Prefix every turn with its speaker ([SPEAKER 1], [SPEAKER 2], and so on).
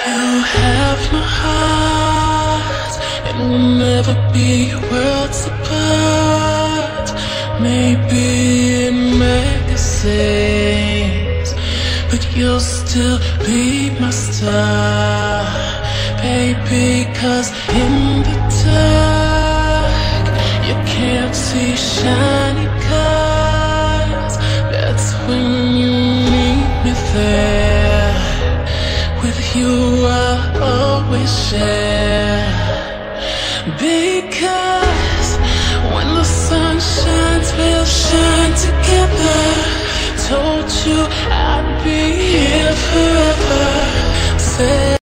[SPEAKER 1] You have my heart, and we'll never be worlds apart. Maybe in magazines, but you'll still be my star, baby. 'Cause in the dark, you can't see shiny cars. That's when you meet me there. With you I'll always share. Because when the sun shines, we'll shine together. Told you I'd be here for